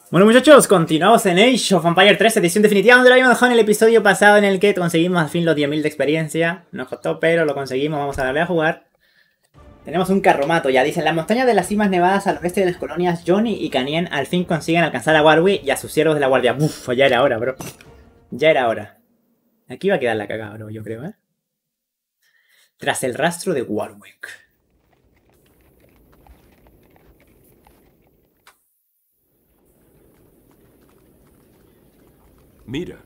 Bueno muchachos, continuamos en Age of Empires 3, edición definitiva, donde lo habíamos dejado en el episodio pasado en el que conseguimos al fin los 10.000 de experiencia. Nos costó, pero lo conseguimos, vamos a darle a jugar. Tenemos un carromato ya, dicen, las montañas de las cimas nevadas al oeste de las colonias Johnny y Canien al fin consiguen alcanzar a Warwick y a sus siervos de la guardia. Uf, ya era hora, bro. Ya era hora. Aquí va a quedar la cagada, bro, yo creo, ¿eh? Tras el rastro de Warwick. Mira,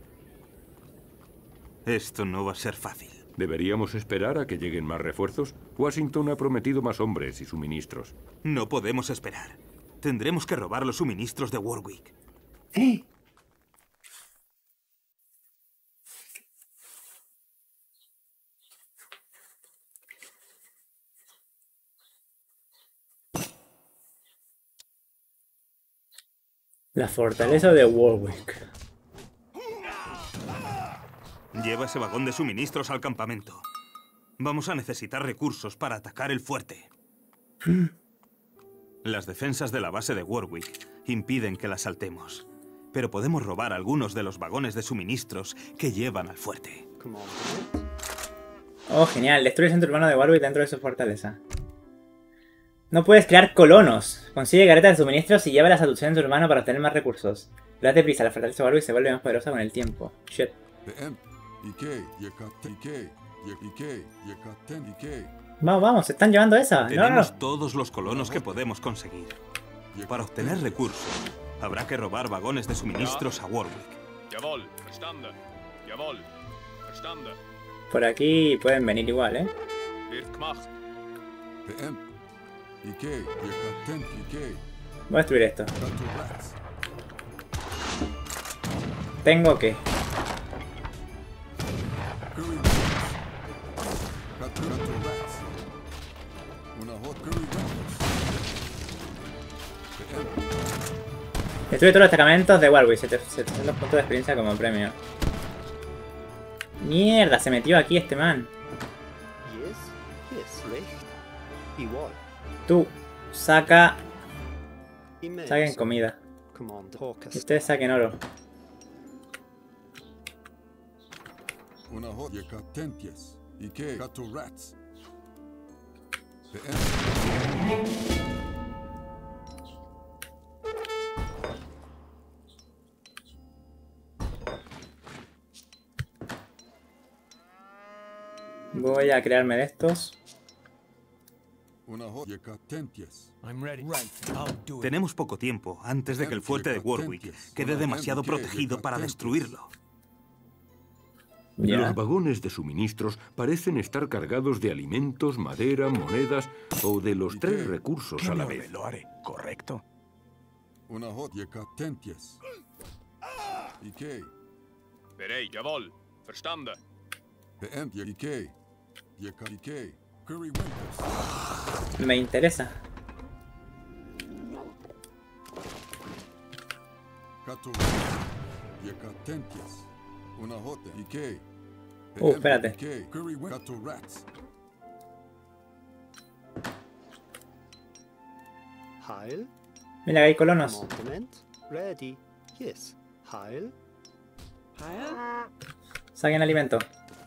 Esto no va a ser fácil. ¿deberíamos esperar a que lleguen más refuerzos? Washington ha prometido más hombres y suministros. No podemos esperar. Tendremos que robar los suministros de Warwick. La fortaleza de Warwick. Lleva ese vagón de suministros al campamento. Vamos a necesitar recursos para atacar el fuerte. Las defensas de la base de Warwick impiden que la asaltemos, pero podemos robar algunos de los vagones de suministros que llevan al fuerte. Oh, genial. Destruye el centro urbano de Warwick dentro de su fortaleza. No puedes crear colonos. Consigue carretas de suministros y llévalas a tu centro urbano para obtener más recursos. Date prisa, la fortaleza de Warwick se vuelve más poderosa con el tiempo. Shit. Vamos, vamos, se están llevando esa. Tenemos No. todos los colonos que podemos conseguir. Para obtener recursos, habrá que robar vagones de suministros a Warwick. Jawohl, verstanden. Jawohl, verstanden. Por aquí pueden venir igual, ¿eh? Wird gemacht. Voy a destruir esto. Tengo que. Destruye todos los destacamentos de Warwick. 700 puntos de experiencia como premio. Mierda, se metió aquí este man. Tú, saca. Saquen comida. Y ustedes saquen oro. Voy a crearme de estos. Tenemos poco tiempo antes de que el fuerte de Warwick quede demasiado protegido para destruirlo. Ya. Los vagones de suministros parecen estar cargados de alimentos, madera, monedas o de los tres recursos a la vez. Lo haré, ¿correcto? Bereit, jawohl, verstanden. Me interesa. Espérate. Mira, hay colonos. Saquen alimento.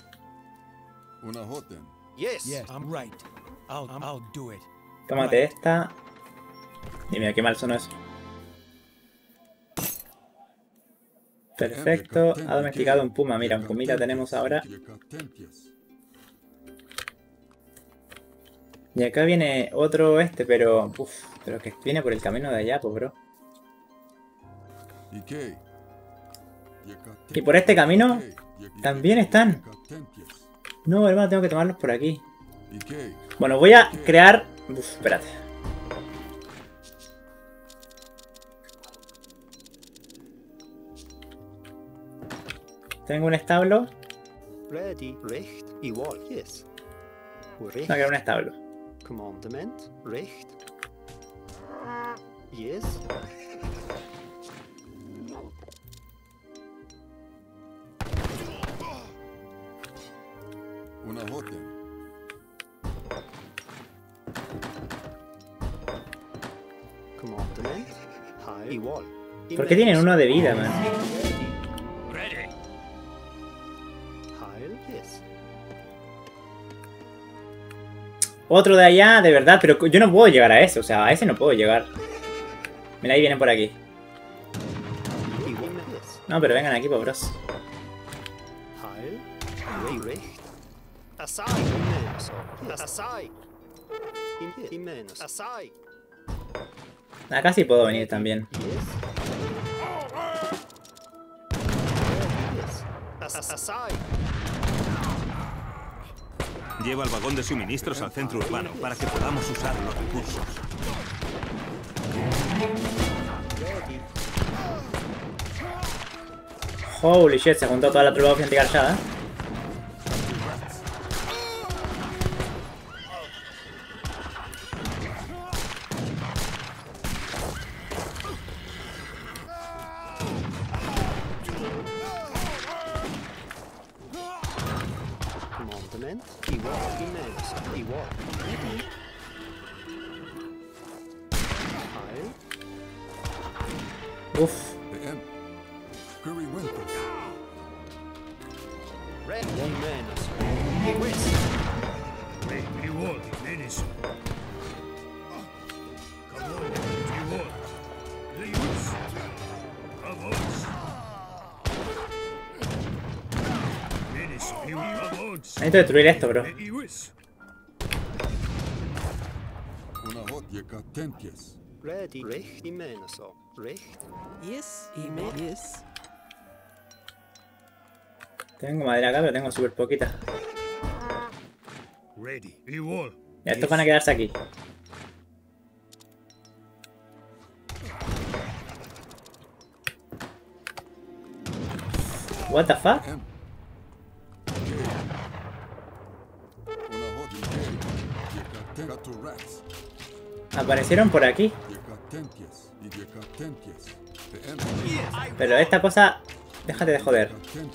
Yes, I'm right. I'll do it. Tómate esta. Y mira qué mal sonó eso. Perfecto. Ha domesticado un puma. Mira, un pumita tenemos ahora. Y acá viene otro pero... pero que viene por el camino de allá, pues, bro. Y por este camino también están. No, hermano, tengo que tomarlos por aquí. Bueno, voy a crear... espérate. Tengo un establo. Voy a crear un establo. ¿Por qué tienen uno de vida, man? Otro de allá, de verdad, pero yo no puedo llegar a ese, o sea, a ese no puedo llegar. Mira, ahí vienen por aquí. No, pero vengan aquí, pobres. Acá sí puedo venir también. Lleva el vagón de suministros al centro urbano para que podamos usar los recursos. Holy shit, se juntó toda la tropa anticarchada. Uf. Necesito destruir esto, bro. Tengo madera acá, pero tengo súper poquita. Ya, estos van a quedarse aquí. What the fuck? Aparecieron por aquí. Pero esta cosa... Déjate de joder.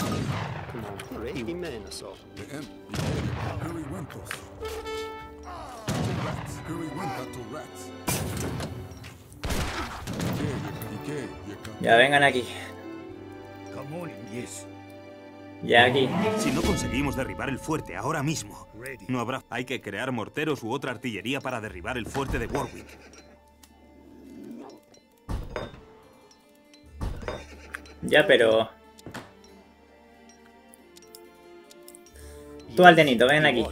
Ya vengan aquí. Ya aquí. Si no conseguimos derribar el fuerte ahora mismo, no habrá... Hay que crear morteros u otra artillería para derribar el fuerte de Warwick. Ya, pero... Tú, Aldenito, ven aquí.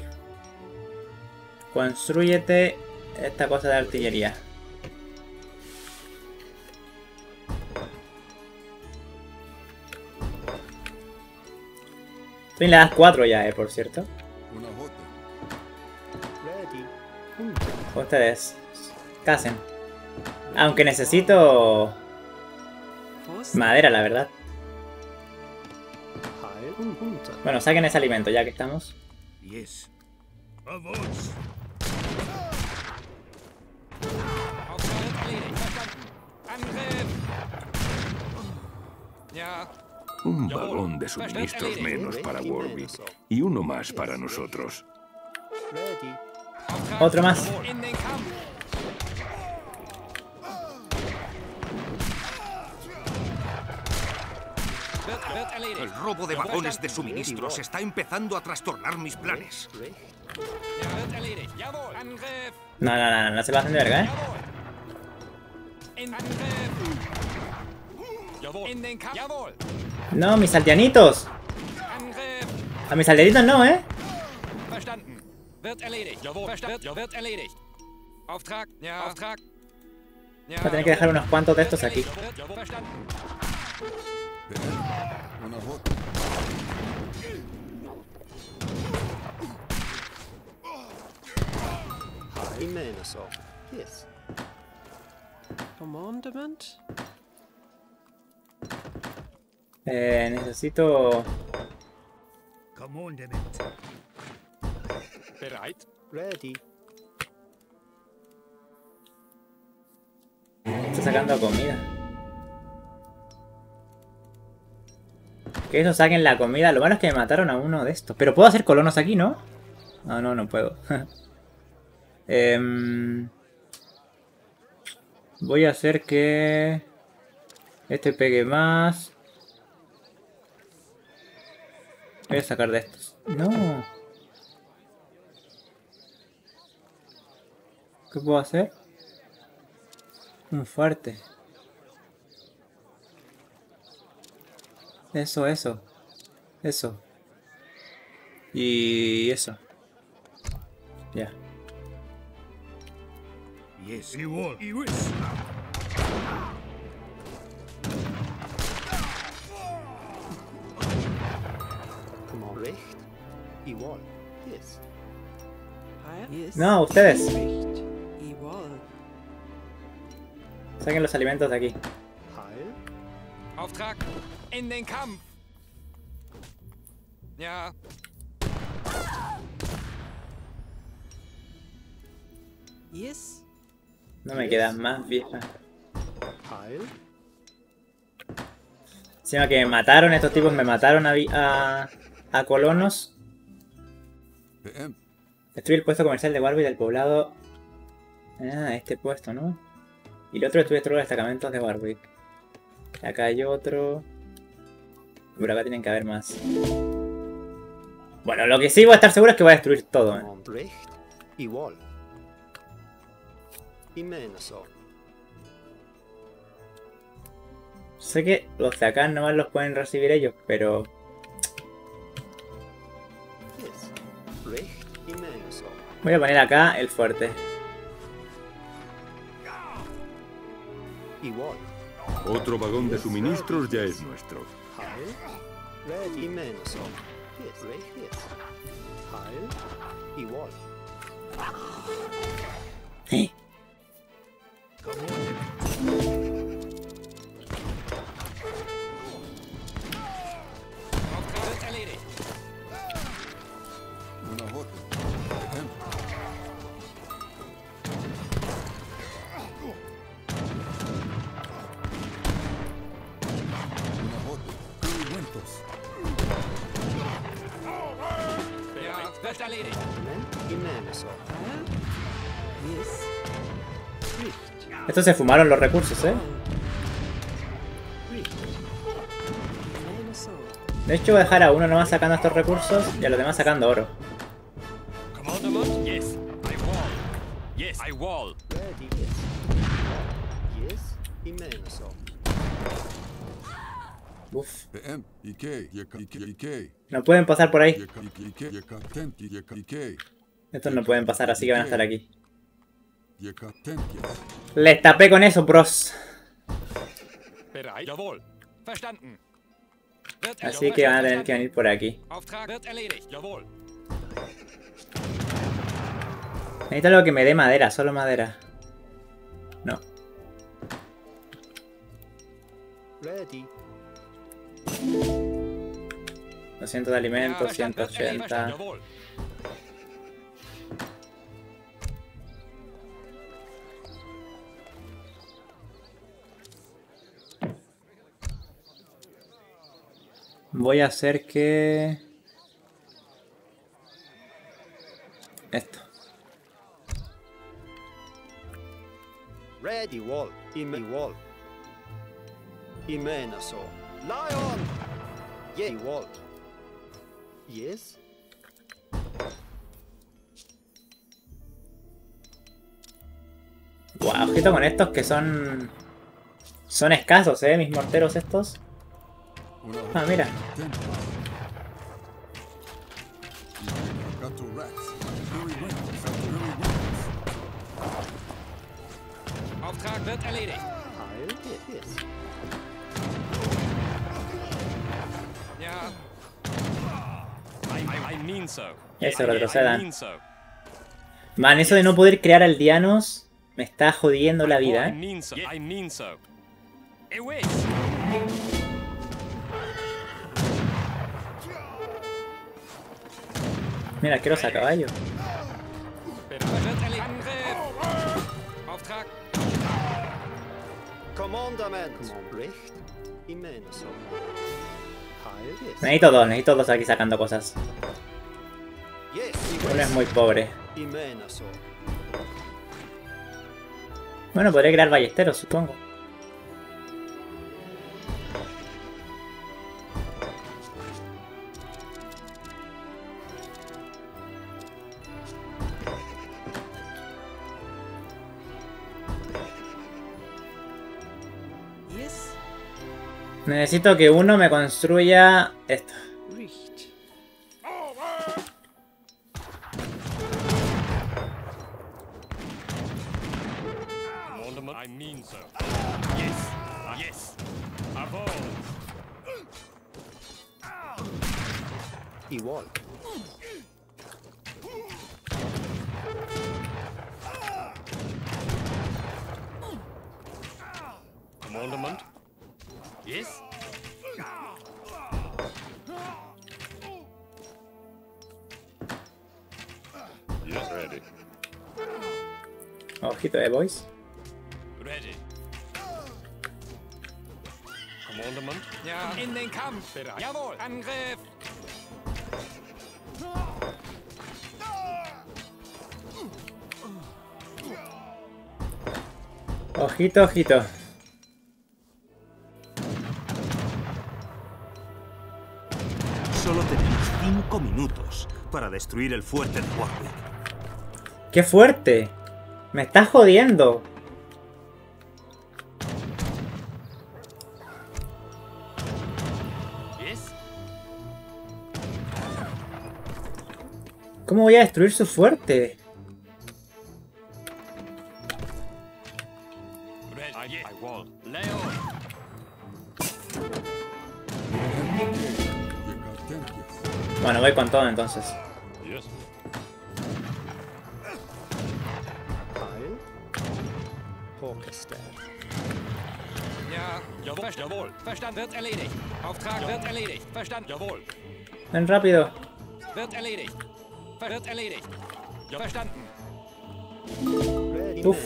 Constrúyete esta cosa de artillería. Tú le das 4 ya, por cierto. Ustedes casen. Aunque necesito madera, la verdad. Bueno, saquen ese alimento ya que estamos. Un vagón de suministros menos para Warwick y uno más para nosotros. Otro más. El robo de vagones de suministros está empezando a trastornar mis planes. No se pasen de verga, No, mis aldeanitos. A mis aldeanitos no, Voy a tener que dejar unos cuantos de estos aquí. Necesito... Está sacando comida. Que eso saquen la comida. Lo malo es que me mataron a uno de estos. Pero puedo hacer colonos aquí, ¿no? No puedo. Voy a hacer que... Este pegue más. Voy a sacar de estos. No. ¿Qué puedo hacer? Un fuerte. Eso. Eso. Y eso. Ya. Yes. Recht. Igual. Yes. No, ustedes. Igual. Saquen los alimentos de aquí. Heil. Auftrag! In den Kampf! Ja. Yes. No me quedan más, vieja. Heil. Encima que me mataron, estos tipos me mataron a colonos. Destruye el puesto comercial de Warwick del poblado. Ah, este puesto, ¿no? Y el otro destruye todos los destacamentos de Warwick. Acá hay otro. Por acá tienen que haber más. Bueno, lo que sí voy a estar seguro es que voy a destruir todo. Recht. Igual. Imenaso. Sé que los de acá nomás los pueden recibir ellos, pero... Yes. Recht. Imenaso. Voy a poner acá el fuerte. Igual. Otro vagón de suministros ya es nuestro. Heil. Red. Imenaso. Yes. Recht. Yes. Heil. Igual. ¿Eh? Auftrag wird erledigt. Ja, wird erledigt. Imenaso. Yes. Estos se fumaron los recursos, ¿eh? Imenaso. De hecho voy a dejar a uno nomás sacando estos recursos y a los demás sacando oro. Commandement? Yes. I wall. Yes, I wall. Ready. Yes. Yes. Imenaso. Uf. PM, IK, IK, No pueden pasar por ahí. IK, Estos no pueden pasar, así que van a estar aquí. IK, Les tapé con eso, bros. Bereit? Jawohl. Verstanden. Wird Así que van a tener que venir por aquí. Auftrag wird erledigt. Jawohl. Necesito algo que me dé madera, solo madera. No. Ready. 200 de alimentos, Ja, Verstand wird erledigt. 180. Jawohl. Voy a hacer que... Esto. Ready. Wall. Wall. Imenaso. Lion. Yeah. Wall. Yes. Wow, ojito con estos que son... Son escasos, mis morteros estos. Ah, mira. Auftrag wird erledigt. Heil. Yes. Ja. I mean so. Eso, I retrocedan. mean so. Man, eso de no poder crear aldeanos me está jodiendo la I vida, mean so. I mean so. I wish. Mira, quiero a caballo. Wird erledigt. Angriff. Auftrag. Commandament. Recht. Imenaso. Heil. Yes. Necesito dos aquí sacando cosas. Yes. Uno es muy pobre. Imenaso. Bueno, podría crear ballesteros, supongo. Yes. Necesito que uno me construya esto. Richt. Commandment. I mean so. Yes. Yes. Jawohl. Igual. Commandment. Yes. Yes, ready. Ojito, boys. Ready. Commandment. Ja. In den Kampf. Bereit. Jawohl. Angriff. Ojito, ojito. Solo tenemos 5 minutos para destruir el fuerte de Warwick. ¡Qué fuerte! ¡Me estás jodiendo! ¿Cómo voy a destruir su fuerte? Bueno, voy con todo entonces. Ja, jawohl. Verstanden. Wird erledigt. Auftrag wird erledigt. Verstanden. Jawohl. Ven rápido. Wird erledigt. Wird erledigt. Ja, verstanden. Uf.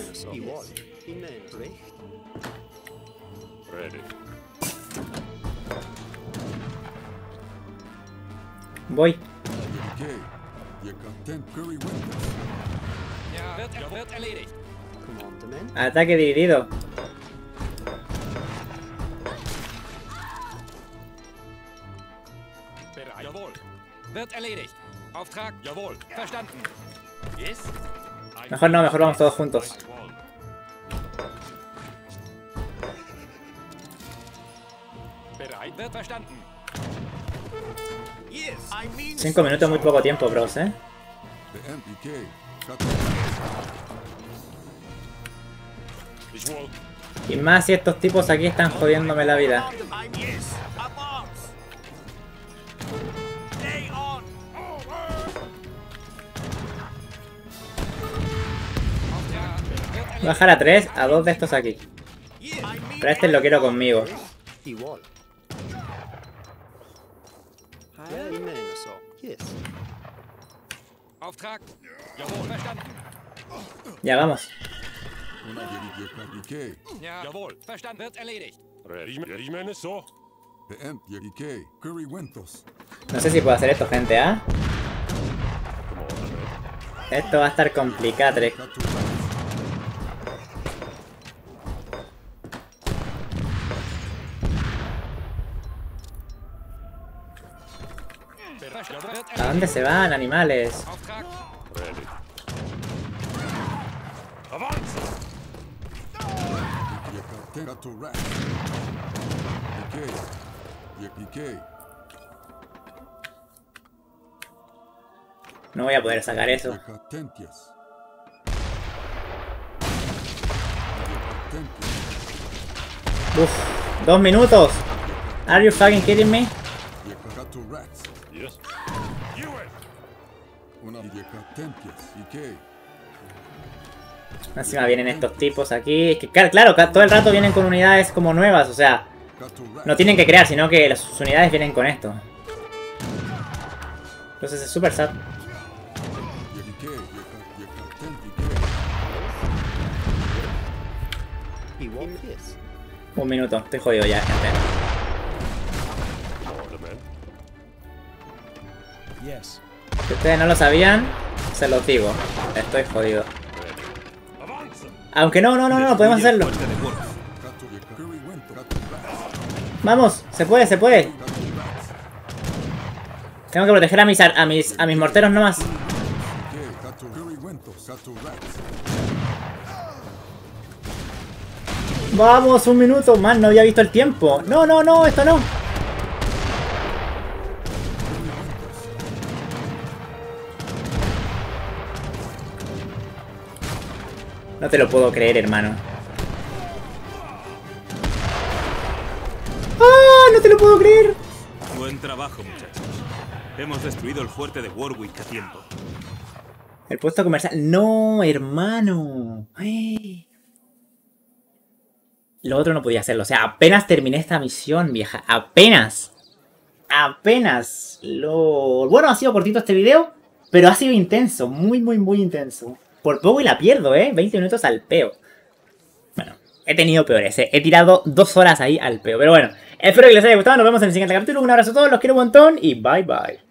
Ready. Voy. Ja, wird erledigt. Ataque dividido. Bereit. Jawohl. Wird erledigt. Auftrag. Jawohl. Verstanden. Yes. Mejor no, mejor vamos todos juntos. Bereit. Wird verstanden. 5 minutos es muy poco tiempo, bros, ¿eh? Y más si estos tipos aquí están jodiéndome la vida. Bajar a 3, a 2 de estos aquí. Pero este lo quiero conmigo. Igual. Auftrag. Jawohl. Verstanden. Ya vamos. Ja, jawohl. Verstanden. Wird erledigt. No sé si puedo hacer esto, gente, ¿ah? Esto va a estar complicado. ¿A dónde se van, animales? No voy a poder sacar eso. Uf, 2 minutos. Are you fucking kidding me? Encima vienen estos tipos aquí. Es que claro, todo el rato vienen con unidades como nuevas, o sea, no tienen que crear, sino que sus unidades vienen con esto. Entonces es súper sad. Un minuto, estoy jodido ya, gente. Si ustedes no lo sabían, se los digo. Estoy jodido. Aunque no, podemos hacerlo. Vamos, se puede, se puede. Tengo que proteger a mis morteros nomás. Vamos, un minuto. Man, no había visto el tiempo. No, no, no, esto no. No te lo puedo creer, hermano. ¡Ah! ¡No te lo puedo creer! Buen trabajo, muchachos. Hemos destruido el fuerte de Warwick a tiempo. El puesto comercial. ¡No, hermano! ¡Ay! Lo otro no podía hacerlo. O sea, apenas terminé esta misión, vieja. Apenas. Apenas. Bueno, ha sido cortito este video, pero ha sido intenso. Muy, muy, muy intenso. Por poco y la pierdo, 20 minutos al peo. Bueno, he tenido peores, He tirado 2 horas ahí al peo. Pero bueno, espero que les haya gustado. Nos vemos en el siguiente capítulo. Un abrazo a todos, los quiero un montón y bye bye.